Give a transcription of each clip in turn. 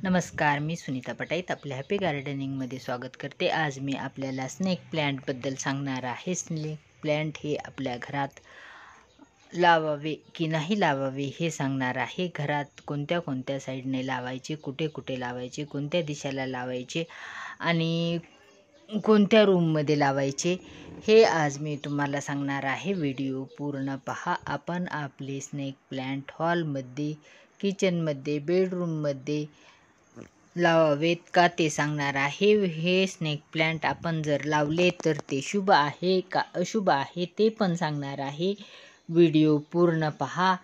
नमस्कार, मी सुनीता पटाईत आपल्या हॅपी गार्डनिंगमध्ये स्वागत करते। आज मी आपल्याला स्नेक प्लांटबद्दल सांगणार आहे। स्नेक प्लांट हे आपल्या घरात लावावे की नाही लावावे हे सांगणार आहे। घरात कोणत्या कोणत्या साईडने लावायचे, कुठे कुठे लावायचे, कोणत्या दिशेला लावायचे आणि कोणत्या रूममध्ये लावायचे हे आज मी तुम्हाला सांगणार आहे। व्हिडिओ पूर्ण पहा। आपण आपले स्नेक प्लांट हॉलमध्ये, किचनमध्ये, बेडरूममध्ये लावावेत का ते सांगणार आहे। हे स्नेक प्लांट आपण जर लावले तर ते शुभ आहे का अशुभ आहे ते पण सांगणार आहे। व्हिडिओ पूर्ण पहा,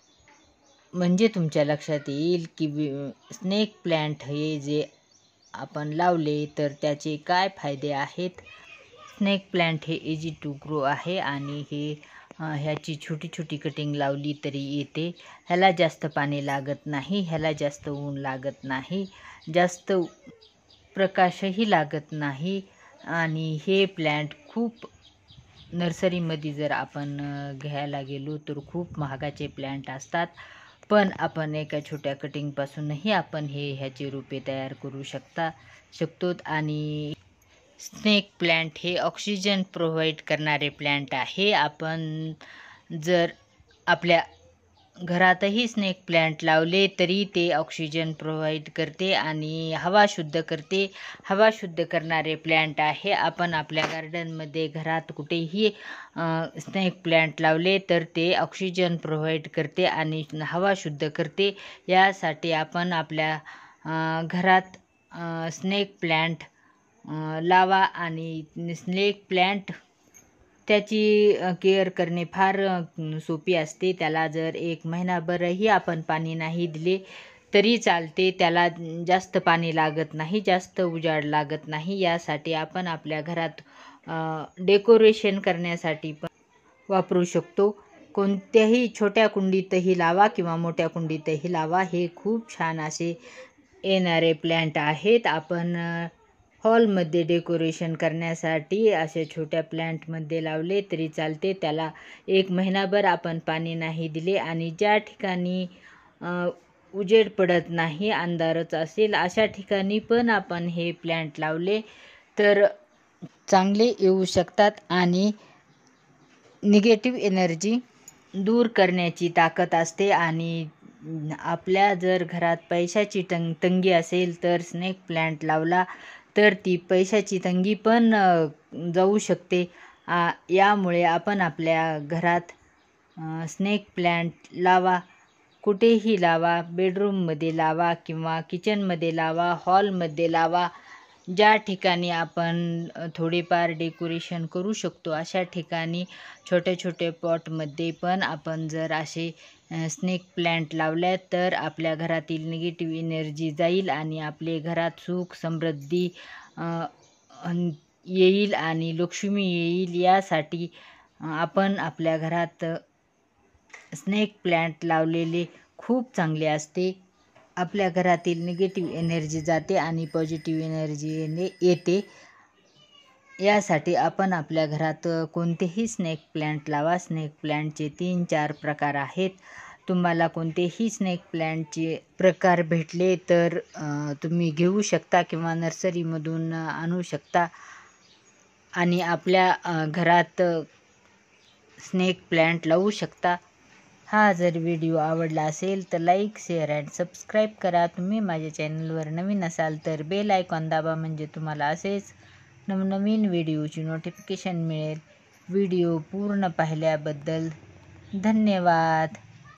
म्हणजे तुमच्या लक्षात येईल की स्नेक प्लांट हे जे आपण लावले तर त्याचे काय फायदे आहेत। स्नेक प्लांट हे इझी टू ग्रो आहे आणि ह्याची छोटी छोटी कटिंग लावली तरी येते। ह्याला जास्त पाणी लागत नाही, ह्याला जास्त ऊन लागत नाही, जास्त प्रकाशही लागत नाही आणि हे प्लांट खूप नर्सरीमध्ये जर आपण घ्यायला गेलो तर खूप महागाचे प्लांट असतात, पण आपण एका छोट्या कटिंगपासूनही आपण ह्याची रोपे तयार करू शकतो। आणि स्नेक प्लांट हे ऑक्सिजन प्रोव्हाइड करणारे प्लांट आहे। आपण जर आपल्या घरातही स्नेक प्लांट लावले तरी ते ऑक्सिजन प्रोव्हाइड करते आणि हवा शुद्ध करते। हवा शुद्ध करणारे प्लांट आहे। आपण आपल्या गार्डनमध्ये घरात कुठेही स्नेक प्लांट लावले तर ते ऑक्सिजन प्रोव्हाइड करते आणि हवा शुद्ध करते। यासाठी आपण आपल्या घरात स्नेक प्लांट लावा आणि स्नेक प्लांट त्याची केअर करणे फार सोपी असते। त्याला जर 1 महिनाभरही आपण पाणी नाही दिले तरी चालते। त्याला जास्त पाणी लागत नाही, जास्त उजाड लागत नाही। यासाठी आपण आपल्या घरात डेकोरेशन करण्यासाठी पण वापरू शकतो। कोणत्याही छोट्या कुंडीतही लावा किंवा मोठ्या कुंडीतही लावा, हे खूप छान असे येणारे प्लांट आहेत। आपण हॉलमध्ये डेकोरेशन करण्यासाठी अशा छोट्या प्लांटमध्ये लावले तरी चालते। त्याला 1 महिनाभर आपण पाणी नाही दिले आणि ज्या ठिकाणी उजेड पडत नाही, अंधारच असेल, अशा ठिकाणी पण आपण हे प्लांट लावले तर चांगले येऊ शकतात आणि निगेटिव्ह एनर्जी दूर करण्याची ताकद असते। आणि आपल्या जर घरात पैशाची तंगी असेल तर स्नेक प्लांट लावला तर ती पैशाची तंगी पण जाऊ शकते। यामुळे आपण आपल्या घरात स्नेक प्लांट लावा, कुठेही लावा, बेडरूममध्ये लावा किंवा किचनमध्ये लावा, हॉलमध्ये लावा। ज्या ठिकाणी आपण थोडेफार डेकोरेशन करू शकतो अशा ठिकाणी छोट्या छोट्या पॉटमध्ये पण आपण जर असे स्नेक प्लांट लावल्या तर आपल्या घरातील निगेटिव्ह एनर्जी जाईल आणि आपले घरात सुख समृद्धी येईल आणि लक्ष्मी येईल। यासाठी आपण आपल्या घरात स्नेक प्लांट लावलेले खूप चांगले असते। आपल्या घरातील निगेटिव्ह एनर्जी जाते आणि पॉझिटिव्ह एनर्जी येते। यासाठी आपण आपल्या घरात कोणतेही स्नेक प्लांट लावा। स्नेक प्लांटचे 3-4 प्रकार आहेत। तुम्हाला कोणतेही स्नेक प्लांटचे प्रकार भेटले तर तुम्ही घेऊ शकता किंवा नर्सरीमधून आणू शकता आणि आपल्या घरात स्नेक प्लांट लावू शकता। हा जर व्हिडिओ आवडला असेल तर लाईक, शेअर अँड सबस्क्राईब करा। तुम्ही माझ्या चॅनलवर नवीन असाल तर बेल आयकॉन दाबा, म्हणजे तुम्हाला असेच नवनवीन व्हिडिओची नोटिफिकेशन मिळेल। व्हिडिओ पूर्ण पाहिल्याबद्दल धन्यवाद।